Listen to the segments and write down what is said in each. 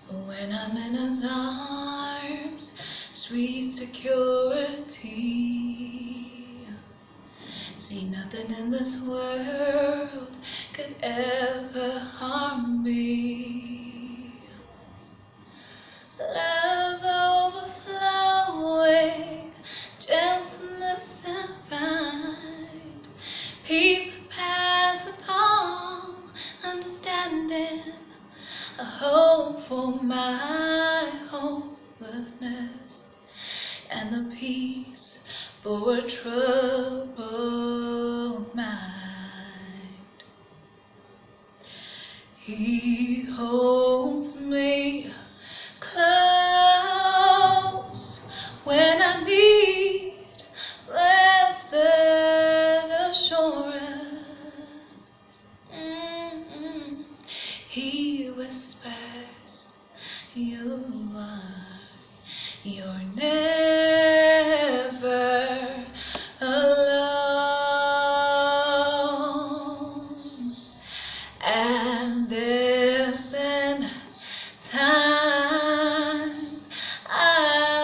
When I'm in his arms, sweet security. See, nothing in this world could ever harm me. Love overflowing, gentleness and find, peace that passeth all understanding, a hope for my hopelessness, and the peace for a troubled mind. He holds me close when I need blessed assurance. He whispers, you're never alone. And there've been times I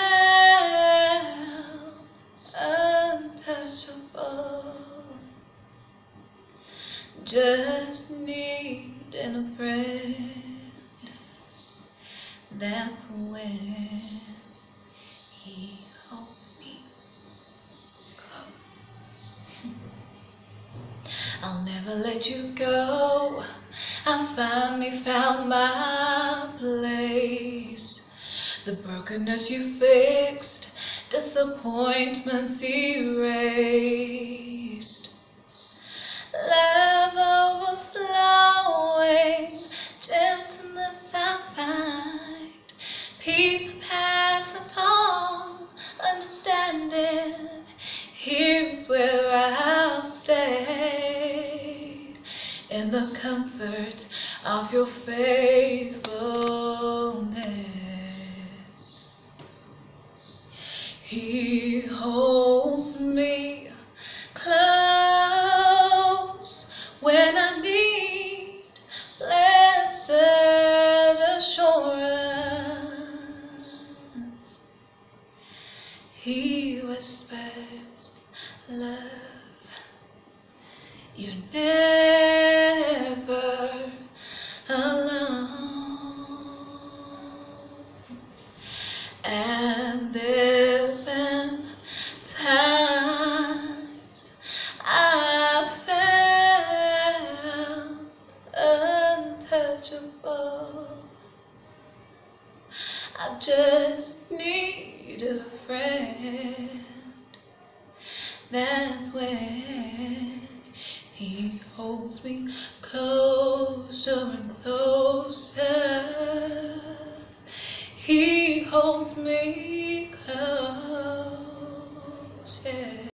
felt untouchable, just needing a friend. That's when he holds me close. I'll never let you go. I finally found my place. The brokenness you fixed, disappointments erased. Love overflowing, gentleness I find, peace that passeth all understanding. Here's where I'll stay, in the comfort of your faithfulness. He holds me close when I need blessed assurance. He whispers, love, you're never alone. And there've been times I felt untouchable. I just needed a friend. That's when he holds me closer and closer. He holds me close, yeah.